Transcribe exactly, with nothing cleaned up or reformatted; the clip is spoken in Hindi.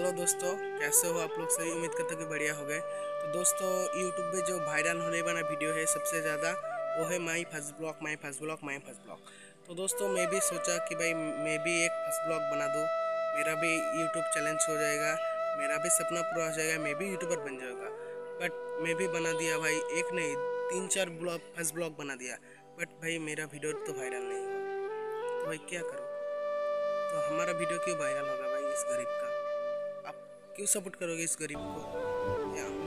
हेलो दोस्तों, कैसे हो आप लोग? सही उम्मीद करते कि बढ़िया हो गए। तो दोस्तों, यूट्यूब पे जो वायरल होने वाला वीडियो है सबसे ज़्यादा, वो है my first blog my first blog my first blog. तो दोस्तों, मैं भी सोचा कि भाई मैं भी एक फर्स्ट ब्लॉग बना दूँ, मेरा भी यूट्यूब चैलेंज हो जाएगा, मेरा भी सपना पूरा हो जाएगा, मैं भी यूट्यूबर बन जाऊँगा। बट मैं भी बना दिया भाई, एक नहीं तीन चार ब्लॉग फर्स्ट ब्लॉग बना दिया। बट भाई मेरा वीडियो तो वायरल नहीं हुआ, तो भाई क्या करूँ? तो हमारा वीडियो क्यों वायरल होगा भाई? इस गरीब का आप क्यों सपोर्ट करोगे इस गरीब को? या